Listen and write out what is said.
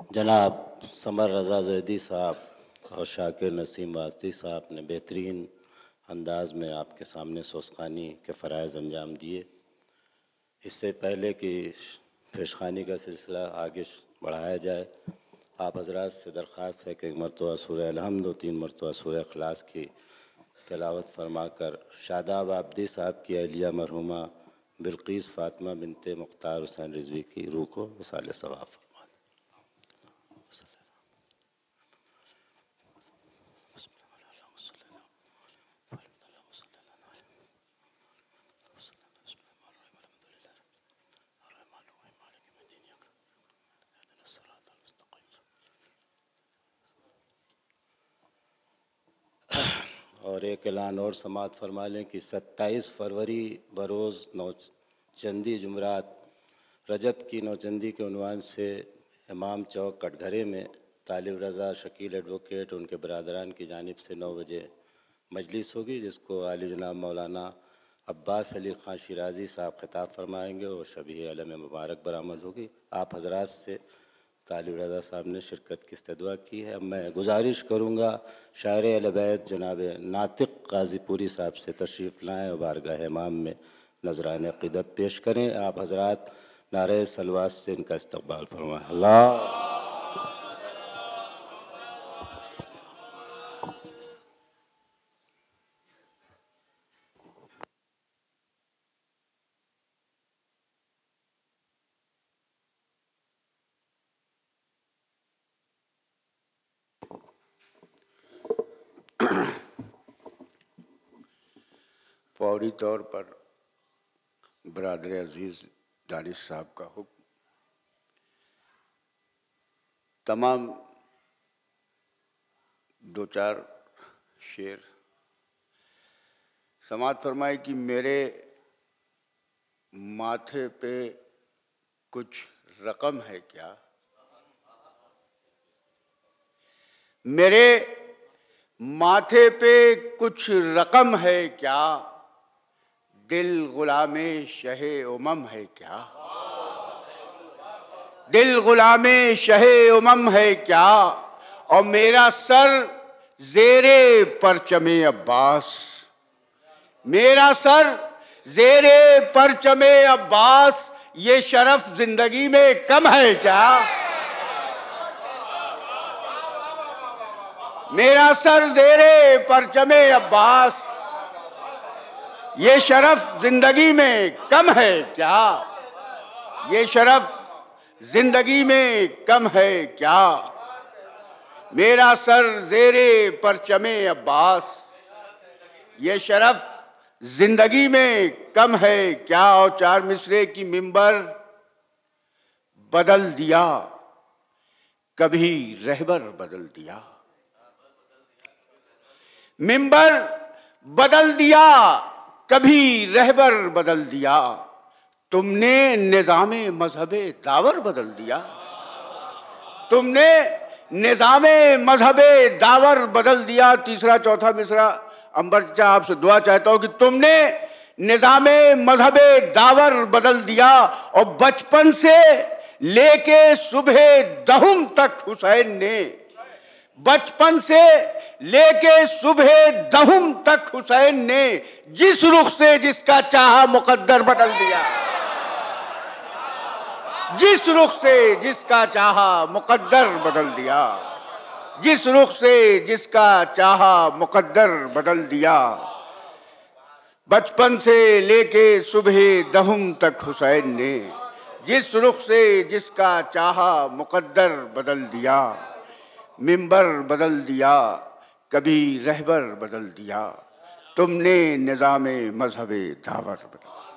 जनाब समर रज़ा ज़ैदी साहब और शाकिर नसीम वास्ती साहब ने बेहतरीन अंदाज में आपके सामने सोसखानी के फ़राइज़ अंजाम दिए। इससे पहले कि पेशखानी का सिलसिला आगे बढ़ाया जाए, आप हज़रात से दरख्वास्त है कि एक मरतबा सूरह अल-हम्द और 3 मरतबा सूरह इखलास की तिलावत फरमाकर शादाब आबदी साहब की अहलिया मरहूमा बिल्कीस फ़ातिमा बिनते मुख्तार हुसैन रिज़वी की रूह को वसाले सवाब फरमा। और एक ऐलान और समात फरमा लें कि 27 फरवरी बरोज़ नौचंदी जुमरात रजब की नौचंदी के उन्वान से इमाम चौक कटघरे में तालिब रज़ा शकील एडवोकेट उनके बरादरान की जानिब से 9 बजे मजलिस होगी, जिसको आली जनाब मौलाना अब्बास अली ख़ान शिराज़ी साहब ख़िताब फरमाएँगे और शबीह अलम मुबारक बरामद होगी। आप हज़रात से तालिब रज़ा साहब ने शिरकत की इस्तदवा की है। अब मैं गुजारिश करूँगा शायर अहले बैत जनाब नातिक गाज़ीपुरी साहब से तशरीफ़ लाएँ और बारगाह इमाम में नज़रान अक़ीदत पेश करें। आप हज़रात नारे सलवात से इनका इस्तक़बाल फरमाएँ। अल्लाह फौरी तौर पर बरादर अजीज़ दानिश साहब का हुक्म। तमाम 2-4 शेर समात फरमाए कि मेरे माथे पे कुछ रकम है क्या, मेरे माथे पे कुछ रकम है क्या, दिल गुलामे शहे उमम है क्या, दिल गुलामे शहे उमम है क्या, और मेरा सर ज़ेरे परचमे अब्बास, मेरा सर ज़ेरे परचमे अब्बास, ये शरफ जिंदगी में कम है क्या, मेरा सर ज़ेरे परचमे अब्बास, ये शरफ जिंदगी में कम है क्या, ये शरफ जिंदगी में कम है क्या, मेरा सर ज़ेरे परचमे अब्बास, ये शरफ जिंदगी में कम है क्या। और 4 मिसरे की मिंबर बदल दिया, कभी रहबर बदल दिया, मिंबर बदल दिया, कभी रहबर बदल दिया, तुमने निज़ामे मजहबे दावर बदल दिया, तुमने निज़ामे मजहबे दावर बदल दिया। तीसरा चौथा मिसरा अंबर चाचा आपसे दुआ चाहता हूं कि तुमने निज़ामे मजहबे दावर बदल दिया, और बचपन से लेके सुबह दहुम तक हुसैन ने, बचपन से लेके सुबह दहुम तक हुसैन ने जिस रुख से जिसका चाहा मुकद्दर बदल दिया, जिस रुख से जिसका चाहा मुकद्दर बदल दिया, जिस रुख से जिसका चाहा मुकद्दर बदल दिया, बचपन से लेके सुबह दहुम तक हुसैन ने जिस रुख से जिसका चाहा मुकद्दर बदल दिया, मिंबर बदल दिया, कभी रहबर बदल दिया, तुमने निज़ामे मजहबे दावर बदल दिया।